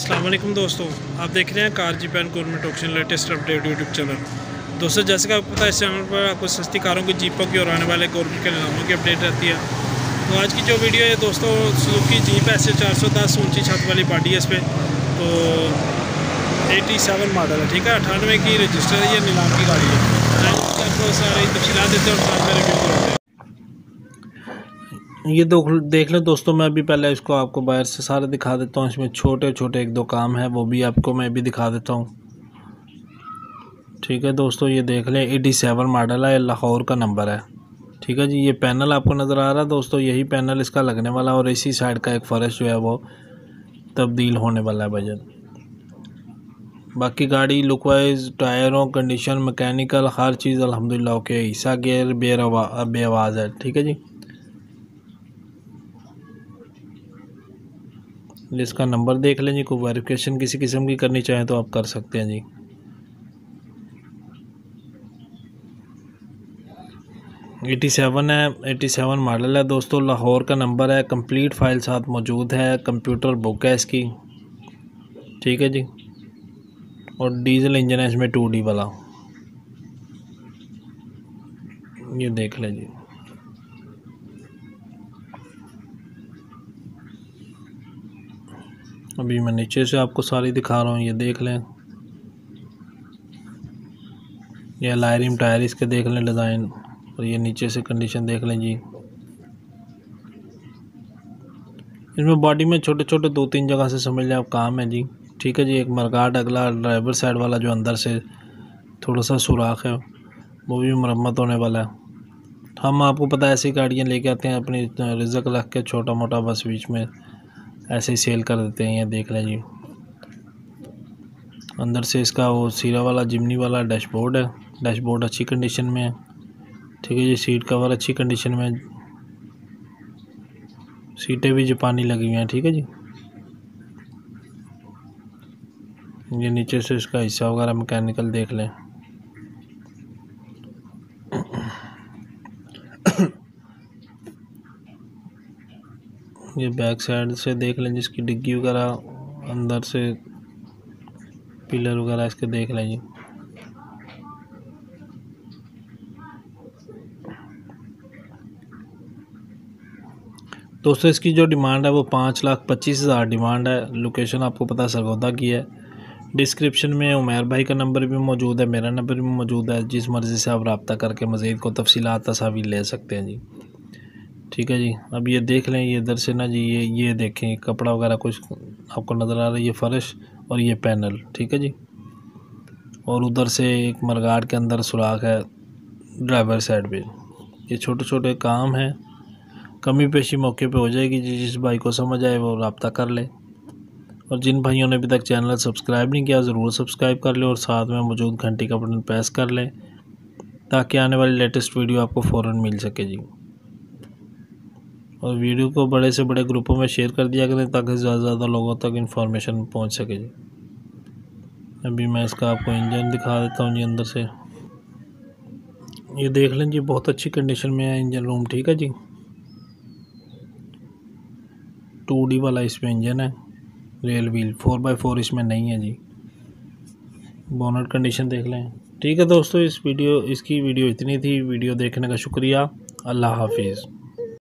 अस्सलाम वालेकुम दोस्तों, आप देख रहे हैं कार जीपैन government option latest update YouTube channel. दोस्तों, जैसे कि आपको पता है, इस चैनल पर आपको सस्ती कारों की जीपों की और आने वाले गवर्नमेंट के निलामों की अपडेट रहती है। तो आज की जो वीडियो है दोस्तों, सुजुकी जीप ऐसे 410 ऊंची छत वाली बॉडी है इस पर। तो 87 मॉडल है, ठीक है, 98 की रजिस्टर है, ये नीलाम की गाड़ी है। आपको सारी तफसीलात देते हैं और साथ में रिव्यू करते हैं। ये देख लें दोस्तों, मैं अभी पहले इसको आपको बाहर से सारे दिखा देता हूँ। इसमें छोटे छोटे एक दो काम है, वो भी आपको मैं भी दिखा देता हूँ। ठीक है दोस्तों, ये देख लें 87 मॉडल है, लाहौर का नंबर है। ठीक है जी, ये पैनल आपको नज़र आ रहा है दोस्तों, यही पैनल इसका लगने वाला है और इसी साइड का एक फर्श जो है वो तब्दील होने वाला है वजन। बाकी गाड़ी लुक वाइज, टायरों कंडीशन, मैकेनिकल हर चीज़ अल्हम्दुलिल्लाह ओके। ईसा गेयर बेआवाज़ है। ठीक है जी, इसका नंबर देख लें जी। कोई वेरिफिकेशन किसी किस्म की करनी चाहें तो आप कर सकते हैं जी। एटी सेवन है, 87 मॉडल है दोस्तों, लाहौर का नंबर है। कंप्लीट फाइल साथ मौजूद है, कंप्यूटर बुक है इसकी। ठीक है जी, और डीजल इंजन है इसमें 2D वाला। ये देख लें जी। अभी मैं नीचे से आपको सारी दिखा रहा हूँ, ये देख लें। ये लाइरिम टायर इसके देख लें डिज़ाइन, और ये नीचे से कंडीशन देख लें जी। इसमें बॉडी में छोटे छोटे 2-3 जगह से समझ लें आप काम है जी। ठीक है जी, एक मरगाट अगला ड्राइवर साइड वाला जो अंदर से थोड़ा सा सुराख है, वो भी मरम्मत होने वाला है। हम आपको पता है ऐसी गाड़ियाँ लेके आते हैं अपनी रिज़्क रख के, छोटा मोटा बस बीच में ऐसे ही सेल कर देते हैं। ये देख लें जी, अंदर से इसका वो सीरा वाला जिमनी वाला डैशबोर्ड है। डैशबोर्ड अच्छी कंडीशन में है। ठीक है जी, सीट कवर अच्छी कंडीशन में है, सीटें भी जापानी लगी हुई हैं। ठीक है जी, ये नीचे से इसका हिस्सा वगैरह मैकेनिकल देख लें। ये बैक साइड से देख लें जिसकी डिग्गी वगैरह, अंदर से पिलर वगैरह इसके देख लें जी। दोस्तों, इसकी जो डिमांड है वो 5,25,000 डिमांड है। लोकेशन आपको पता सरगोदा की है। डिस्क्रिप्शन में उमैर भाई का नंबर भी मौजूद है, मेरा नंबर भी मौजूद है। जिस मर्ज़ी से आप रब्ता करके मज़ीद को तफसीलात तस्वीर ले सकते हैं जी। ठीक है जी, अब ये देख लें, ये इधर से ना जी, ये देखें कपड़ा वगैरह कुछ आपको नज़र आ रहा है, ये फ़र्श और ये पैनल। ठीक है जी, और उधर से एक मरगाट के अंदर सुराख है ड्राइवर साइड पे। ये छोटे छोटे काम हैं, कमी पेशी मौके पे हो जाएगी जी। जिस भाई को समझ आए वो रब्ता कर ले, और जिन भाइयों ने अभी तक चैनल सब्सक्राइब नहीं किया ज़रूर सब्सक्राइब कर लें और साथ में मौजूद घंटी का बटन प्रेस कर लें ताकि आने वाली लेटेस्ट वीडियो आपको फ़ौरन मिल सके जी। और वीडियो को बड़े से बड़े ग्रुपों में शेयर कर दिया करें ताकि ज़्यादा से ज़्यादा लोगों तक इन्फॉर्मेशन पहुंच सके जी। अभी मैं इसका आपको इंजन दिखा देता हूँ जी अंदर से। ये देख लें जी, बहुत अच्छी कंडीशन में है इंजन रूम। ठीक है जी, 2D वाला इसमें इंजन है, रेल व्हील 4x4 इसमें नहीं है जी। बोनट कंडीशन देख लें। ठीक है दोस्तों, इसकी वीडियो इतनी थी। वीडियो देखने का शुक्रिया। अल्लाह हाफिज़।